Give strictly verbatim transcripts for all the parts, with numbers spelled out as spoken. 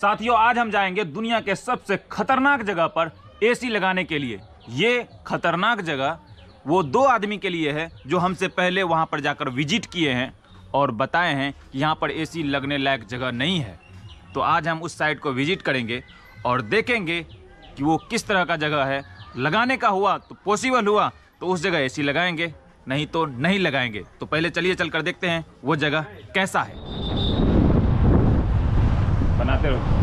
साथियों, आज हम जाएंगे दुनिया के सबसे खतरनाक जगह पर एसी लगाने के लिए। ये खतरनाक जगह वो दो आदमी के लिए है जो हमसे पहले वहां पर जाकर विजिट किए हैं और बताए हैं कि यहाँ पर एसी लगने लायक जगह नहीं है। तो आज हम उस साइट को विजिट करेंगे और देखेंगे कि वो किस तरह का जगह है। लगाने का हुआ तो पॉसिबल हुआ तो उस जगह एसी लगाएंगे, नहीं तो नहीं लगाएंगे। तो पहले चलिए चलकर देखते हैं वो जगह कैसा है। बनाते रहो।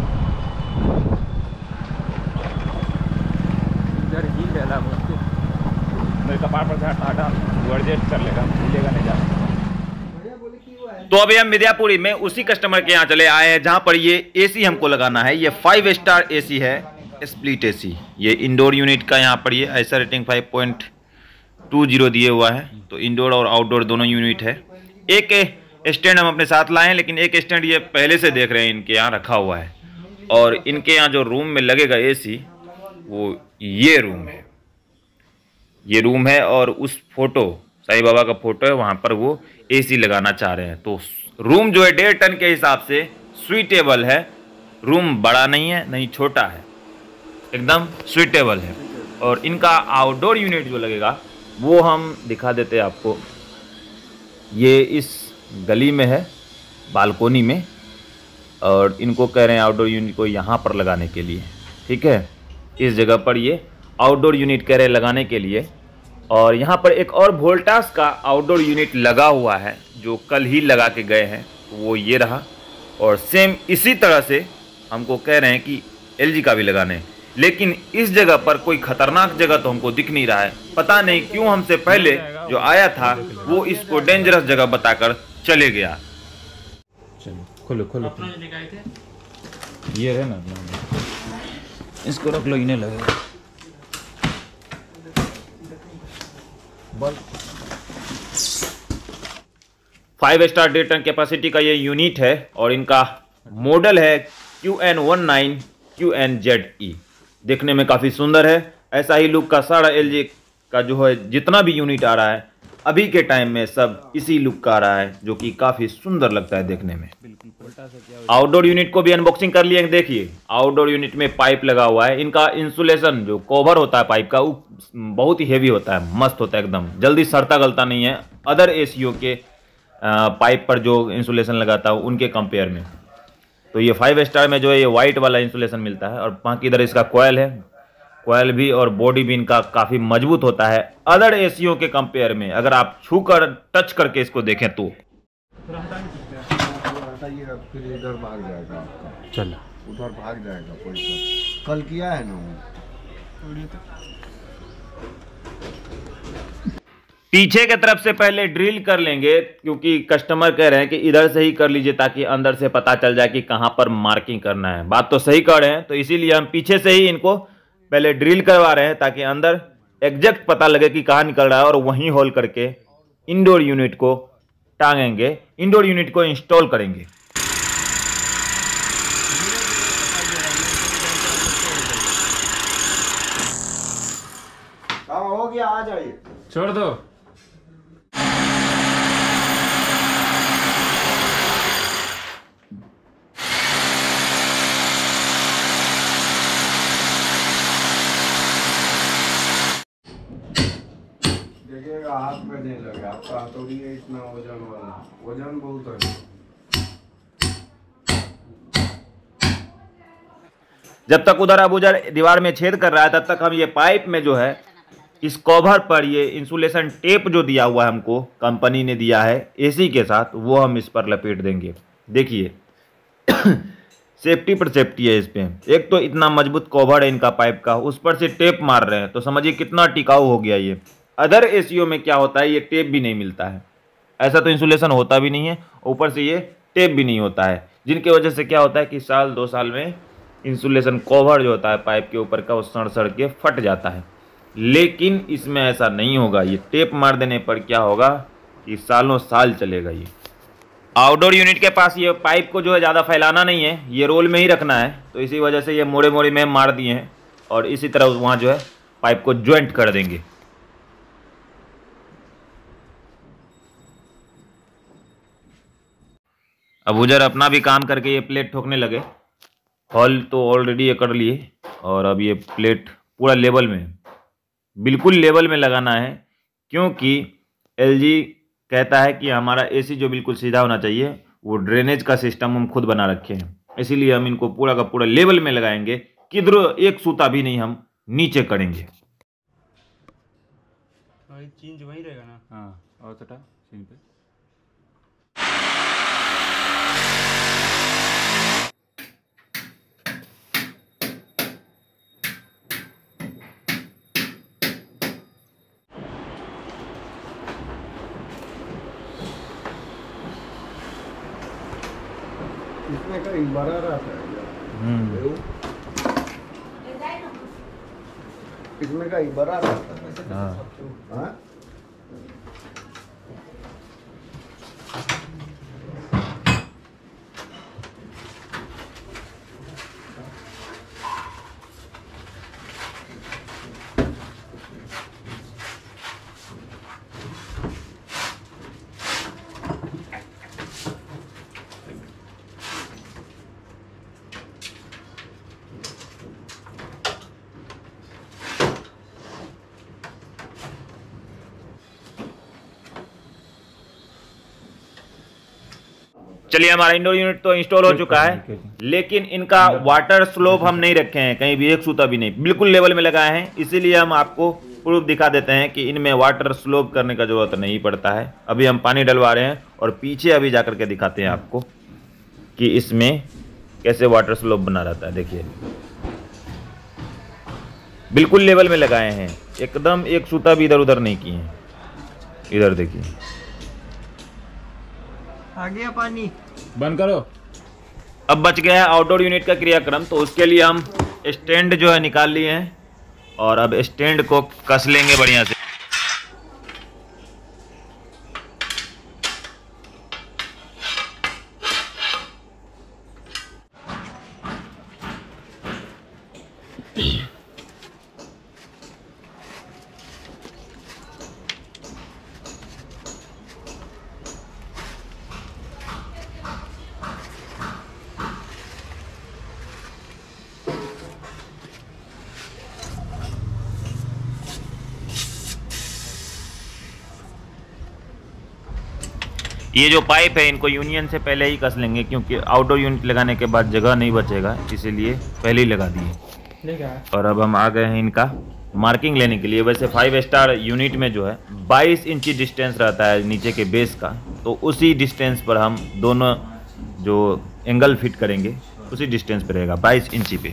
मेरे कपार पर हटा वो एडजस्ट कर लेगा, भूलेगा नहीं जाना। तो अभी हम मिर्जापुरी में उसी कस्टमर के यहाँ चले आए हैं जहाँ पर ये एसी हमको लगाना है। ये फाइव स्टार एसी है, स्प्लिट एसी। ये इंडोर यूनिट का यहाँ पर ये ऐसा rating five point two zero दिए हुआ है। तो इंडोर और आउटडोर दोनों यूनिट है। एक स्टैंड हम अपने साथ लाए हैं, लेकिन एक स्टैंड ये पहले से देख रहे हैं इनके यहाँ रखा हुआ है। और इनके यहाँ जो रूम में लगेगा एसी वो ये रूम है, ये रूम है। और उस फोटो साईं बाबा का फोटो है, वहाँ पर वो एसी लगाना चाह रहे हैं। तो रूम जो है डेढ़ टन के हिसाब से सुइटेबल है। रूम बड़ा नहीं है नहीं छोटा है, एकदम सुइटेबल है। और इनका आउटडोर यूनिट जो लगेगा वो हम दिखा देते हैं आपको। ये इस गली में है, बालकोनी में। और इनको कह रहे हैं आउटडोर यूनिट को यहाँ पर लगाने के लिए, ठीक है। इस जगह पर ये आउटडोर यूनिट कह रहे हैं लगाने के लिए। और यहाँ पर एक और वोल्टास का आउटडोर यूनिट लगा हुआ है जो कल ही लगा के गए हैं, वो ये रहा। और सेम इसी तरह से हमको कह रहे हैं कि एलजी का भी लगाने हैं। लेकिन इस जगह पर कोई खतरनाक जगह तो हमको दिख नहीं रहा है। पता नहीं क्यों हमसे पहले जो आया था वो इसको डेंजरस जगह बताकर चले गया। चलो खोलो खोलो, ये है ना, इसको रख लो, इन्हें लगेगा। फाइव स्टार डेढ़ टन कैपेसिटी का ये यूनिट है और इनका मॉडल है Q N one nine Q N Z E. देखने में काफ़ी सुंदर है। ऐसा ही लुक का सारा एलजी का जो है जितना भी यूनिट आ रहा है अभी के टाइम में सब इसी लुक का आ रहा है, जो कि काफ़ी सुंदर लगता है देखने में। आउटडोर यूनिट को भी अनबॉक्सिंग कर लिए। देखिए आउटडोर यूनिट में पाइप लगा हुआ है। इनका इंसुलेशन जो कवर होता है पाइप का वो बहुत ही हेवी होता है, मस्त होता है, एकदम जल्दी सड़ता गलता नहीं है अदर एसीओ के पाइप पर जो इंसुलेशन लगाता है उनके कंपेयर में। तो ये फाइव स्टार में जो है ये वाइट वाला इंसुलेशन मिलता है। और बाकी इधर इसका कॉयल है, कॉयल भी और बॉडी भी इनका काफ़ी मजबूत होता है अदर एसीओ के कंपेयर में। अगर आप छू कर टच करके इसको देखें तो फिर इधर भाग जाएगा, चल उधर भाग जाएगा। कोई कल किया है ना, पीछे के तरफ से पहले ड्रिल कर लेंगे, क्योंकि कस्टमर कह रहे हैं कि इधर से ही कर लीजिए ताकि अंदर से पता चल जाए कि कहाँ पर मार्किंग करना है। बात तो सही कर रहे हैं, तो इसीलिए हम पीछे से ही इनको पहले ड्रिल करवा रहे हैं ताकि अंदर एग्जैक्ट पता लगे कि कहाँ निकल रहा है। और वहीं होल करके इंडोर यूनिट को टांगेंगे, इंडोर यूनिट को इंस्टॉल करेंगे। हो गया, आ जाइए, छोड़ दो। देखिएगा हाथ में नहीं लगे, आपका हथौड़ी है इतना वजन वाला, वजन बहुत है। जब तक उधर अब उधर दीवार में छेद कर रहा है तब तक हम ये पाइप में जो है इस कवर पर ये इंसुलेशन टेप जो दिया हुआ है हमको कंपनी ने दिया है एसी के साथ, वो हम इस पर लपेट देंगे। देखिए सेफ्टी पर सेफ्टी है इस पे। एक तो इतना मजबूत कवर है इनका पाइप का, उस पर से टेप मार रहे हैं, तो समझिए कितना टिकाऊ हो गया ये। अदर एसीओ में क्या होता है, ये टेप भी नहीं मिलता है, ऐसा तो इंसुलेशन होता भी नहीं है, ऊपर से ये टेप भी नहीं होता है, जिनकी वजह से क्या होता है कि साल दो साल में इंसुलेशन कवर जो होता है पाइप के ऊपर का वो सड़ सड़ के फट जाता है। लेकिन इसमें ऐसा नहीं होगा, ये टेप मार देने पर क्या होगा कि सालों साल चलेगा ये। आउटडोर यूनिट के पास ये पाइप को जो है ज़्यादा फैलाना नहीं है, ये रोल में ही रखना है, तो इसी वजह से ये मोड़े मोड़े में मार दिए हैं और इसी तरह वहाँ जो है पाइप को ज्वाइंट कर देंगे। अब उधर अपना भी काम करके ये प्लेट ठोकने लगे। हॉल तो ऑलरेडी ये कर लिए और अब ये प्लेट पूरा लेवल में, बिल्कुल लेवल में लगाना है, क्योंकि एलजी कहता है कि हमारा एसी जो बिल्कुल सीधा होना चाहिए, वो ड्रेनेज का सिस्टम हम खुद बना रखे हैं। इसीलिए हम इनको पूरा का पूरा लेवल में लगाएंगे, किधर एक सूता भी नहीं हम नीचे करेंगे। चेंज वही रहेगा ना? हाँ, और सटा सीन पे इसमें कहीं बड़ा रहता है क्या? हम्म इसमें कहीं बड़ा रहता है। हाँ हाँ? चलिए, हमारा इंडोर यूनिट तो इंस्टॉल हो चुका है, लेकिन इनका वाटर स्लोप हम नहीं रखे हैं, कहीं भी एक सूता भी नहीं, बिल्कुल लेवल में लगाए हैं। इसीलिए हम आपको प्रूफ दिखा देते हैं कि इनमें वाटर स्लोप करने का जरूरत नहीं पड़ता है। अभी हम पानी डलवा रहे हैं और पीछे अभी जाकर के दिखाते हैं आपको कि इसमें कैसे वाटर स्लोप बना रहता है। देखिए, बिल्कुल लेवल में लगाए हैं, एकदम एक सूता भी इधर उधर नहीं किए हैं। इधर देखिए, आ गया पानी, बंद करो। अब बच गया है आउटडोर यूनिट का क्रियाक्रम, तो उसके लिए हम स्टैंड जो है निकाल लिए हैं और अब स्टैंड को कस लेंगे बढ़िया से। ये जो पाइप है इनको यूनियन से पहले ही कस लेंगे, क्योंकि आउटडोर यूनिट लगाने के बाद जगह नहीं बचेगा, इसीलिए पहले ही लगा दिए। और अब हम आ गए हैं इनका मार्किंग लेने के लिए। वैसे फाइव स्टार यूनिट में जो है बाईस इंची डिस्टेंस रहता है नीचे के बेस का, तो उसी डिस्टेंस पर हम दोनों जो एंगल फिट करेंगे उसी डिस्टेंस पर रहेगा, बाईस इंची पे।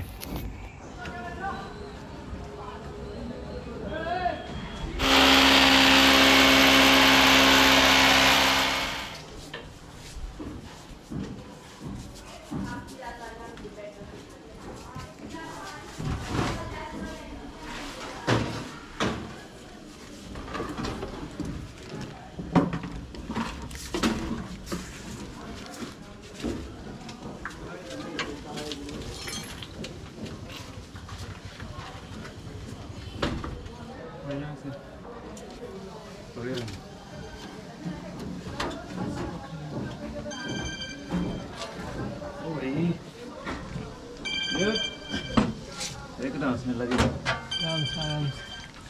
एकदम उसमें लगे आराम से आराम से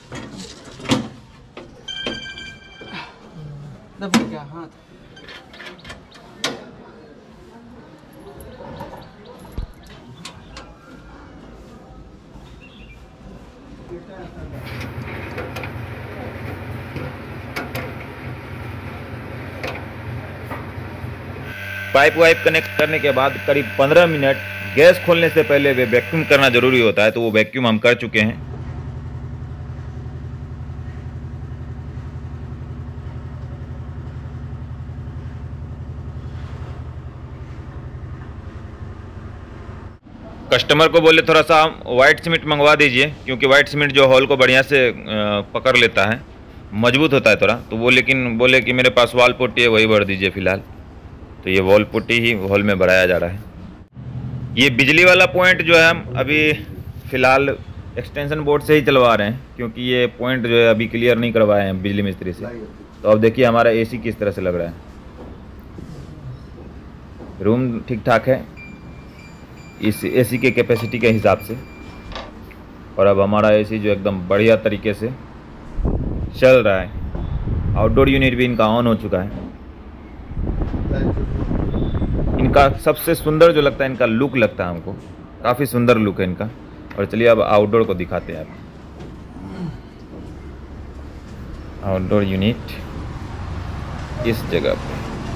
दबा क्या हाथ। पाइप वाइप कनेक्ट करने के बाद करीब पंद्रह मिनट गैस खोलने से पहले वे वैक्यूम करना जरूरी होता है, तो वो वैक्यूम हम कर चुके हैं। कस्टमर को बोले थोड़ा सा वाइट सीमेंट मंगवा दीजिए, क्योंकि वाइट सीमेंट जो हॉल को बढ़िया से पकड़ लेता है, मजबूत होता है थोड़ा। तो वो लेकिन बोले कि मेरे पास वॉल पुट्टी है, वही भर दीजिए फिलहाल। तो ये वॉल पुट्टी ही हॉल में भराया जा रहा है। ये बिजली वाला पॉइंट जो है हम अभी फ़िलहाल एक्सटेंशन बोर्ड से ही चलवा रहे हैं, क्योंकि ये पॉइंट जो है अभी क्लियर नहीं करवाए हैं बिजली मिस्त्री से। तो अब देखिए हमारा एसी किस तरह से लग रहा है। रूम ठीक ठाक है, इस एसी के कैपेसिटी के हिसाब से। और अब हमारा एसी जो एकदम बढ़िया तरीके से चल रहा है। आउटडोर यूनिट भी इनका ऑन हो चुका है। इनका सबसे सुंदर जो लगता है, इनका लुक लगता है हमको, काफ़ी सुंदर लुक है इनका। और चलिए अब आउटडोर को दिखाते हैं आप। आउटडोर यूनिट इस जगह पे,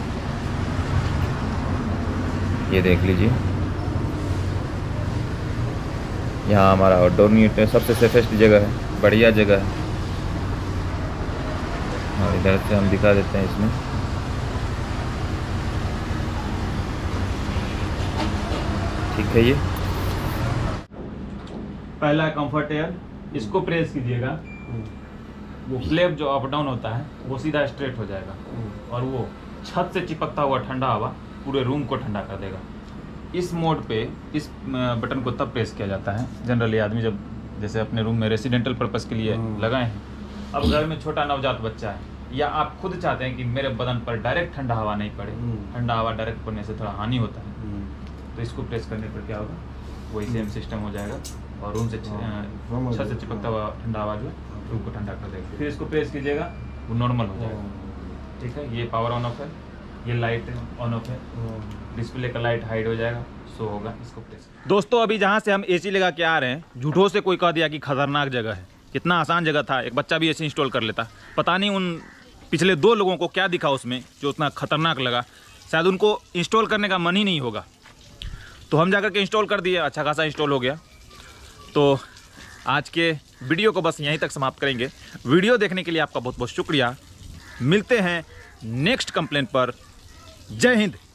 ये देख लीजिए, यहाँ हमारा आउटडोर यूनिट है। सबसे सेफेस्ट जगह है, बढ़िया जगह है। और इधर से हम दिखा देते हैं इसमें। ठीक है, ये पहला कंफर्ट एयर, इसको प्रेस कीजिएगा, वो फ्लैप जो अप डाउन होता है वो सीधा स्ट्रेट हो जाएगा और वो छत से चिपकता हुआ ठंडा हवा पूरे रूम को ठंडा कर देगा। इस मोड पे इस बटन को तब प्रेस किया जाता है, जनरली आदमी जब जैसे अपने रूम में रेसिडेंटल पर्पस के लिए लगाए हैं। अब घर में छोटा नवजात बच्चा है, या आप खुद चाहते हैं कि मेरे बदन पर डायरेक्ट ठंडा हवा नहीं पड़े, ठंडा हवा डायरेक्ट पड़ने से थोड़ा हानि होता है, तो इसको प्रेस करने पर क्या होगा, वही सेम सिस्टम हो जाएगा और रूम से छत से चिपकता हुआ ठंडा हवा जो रूम को ठंडा कर देगा। फिर इसको प्रेस कीजिएगा, वो नॉर्मल हो जाएगा। ठीक है, ये पावर ऑन ऑफ है, ये लाइट ऑन ऑफ है, डिस्प्ले का लाइट हाइड हो जाएगा, सो होगा। इसको प्रेस। दोस्तों अभी जहाँ से हम एसी लगा के आ रहे हैं, झूठों से कोई कह दिया कि खतरनाक जगह है। कितना आसान जगह था, एक बच्चा भी एसी इंस्टॉल कर लेता। पता नहीं उन पिछले दो लोगों को क्या दिखा उसमें जो उतना खतरनाक लगा, शायद उनको इंस्टॉल करने का मन ही नहीं होगा। तो हम जाकर के इंस्टॉल कर दिए, अच्छा खासा इंस्टॉल हो गया। तो आज के वीडियो को बस यहीं तक समाप्त करेंगे। वीडियो देखने के लिए आपका बहुत बहुत शुक्रिया। मिलते हैं नेक्स्ट कंप्लेंट पर। जय हिंद।